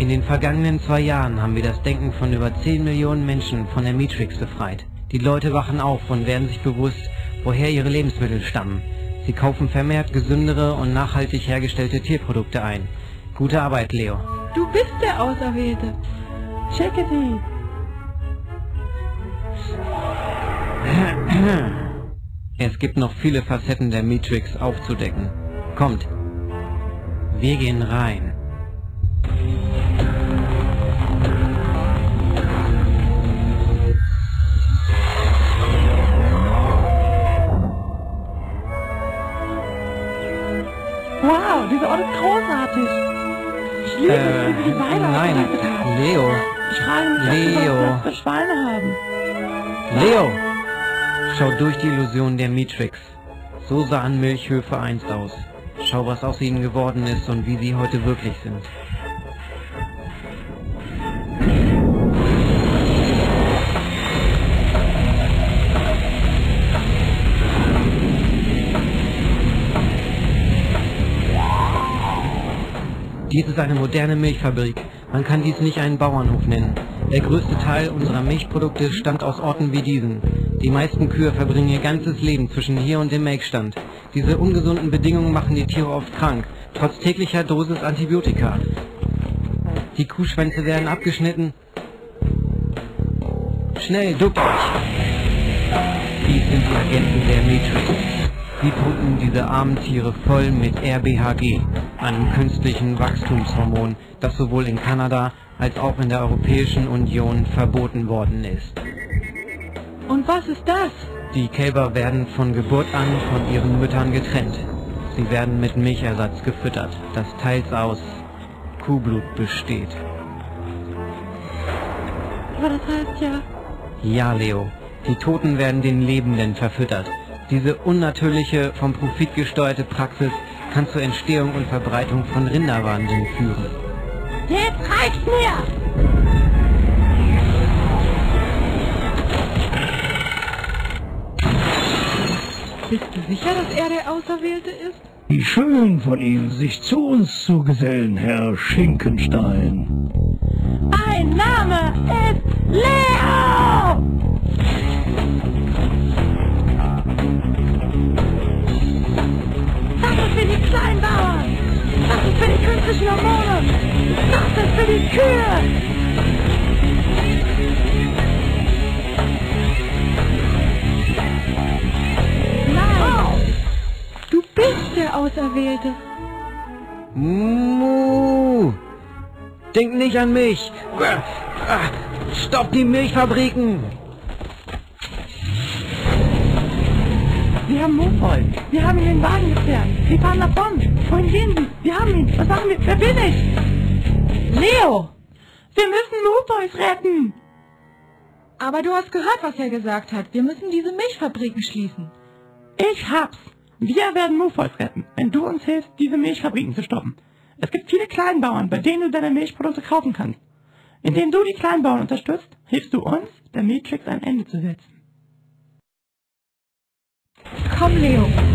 In den vergangenen 2 Jahren haben wir das Denken von über 10 Millionen Menschen von der Matrix befreit. Die Leute wachen auf und werden sich bewusst, woher ihre Lebensmittel stammen. Sie kaufen vermehrt gesündere und nachhaltig hergestellte Tierprodukte ein. Gute Arbeit, Leo. Du bist der Auserwählte. Chickadee. Es gibt noch viele Facetten der Matrix aufzudecken. Kommt, wir gehen rein. Wow, dieser Ort ist großartig. Ich liebe es, wie wir die Weide aufbereitet haben. Leo. Ich frage mich, ob wir was für Schweine haben. Leo! Schau durch die Illusion der Matrix. So sahen Milchhöfe einst aus. Schau, was aus ihnen geworden ist und wie sie heute wirklich sind. Dies ist eine moderne Milchfabrik. Man kann dies nicht einen Bauernhof nennen. Der größte Teil unserer Milchprodukte stammt aus Orten wie diesen. Die meisten Kühe verbringen ihr ganzes Leben zwischen hier und dem Melkstand. Diese ungesunden Bedingungen machen die Tiere oft krank, trotz täglicher Dosis Antibiotika. Die Kuhschwänze werden abgeschnitten. Schnell, duckt euch! Dies sind die Agenten der Matrix. Sie pumpen diese armen Tiere voll mit RBHG, einem künstlichen Wachstumshormon, das sowohl in Kanada als auch in der Europäischen Union verboten worden ist. Und was ist das? Die Kälber werden von Geburt an von ihren Müttern getrennt. Sie werden mit Milchersatz gefüttert, das teils aus Kuhblut besteht. Aber das heißt ja... Ja, Leo, die Toten werden den Lebenden verfüttert. Diese unnatürliche, vom Profit gesteuerte Praxis kann zur Entstehung und Verbreitung von Rinderwahnsinn führen. Jetzt reicht's mir! Bist du sicher, dass er der Auserwählte ist? Wie schön von Ihnen, sich zu uns zu gesellen, Herr Schinkenstein. Mein Name ist Leo! Das ist für die Kleinbauern! Das ist für die künstlichen Hormone! Das ist für die Kühe! Nein! Du bist der Auserwählte! Muh! Denk nicht an mich! Stopp die Milchfabriken! Wir haben Mufol. Wir haben ihn in den Wagen gezerrt. Sie fahren davon. Wohin gehen Sie? Wir haben ihn. Was machen wir? Wer bin ich? Leo! Wir müssen Mufols retten! Aber du hast gehört, was er gesagt hat. Wir müssen diese Milchfabriken schließen. Ich hab's. Wir werden Mufols retten, wenn du uns hilfst, diese Milchfabriken zu stoppen. Es gibt viele Kleinbauern, bei denen du deine Milchprodukte kaufen kannst. Indem du die Kleinbauern unterstützt, hilfst du uns, der Matrix ein Ende zu setzen. Komm, Leo.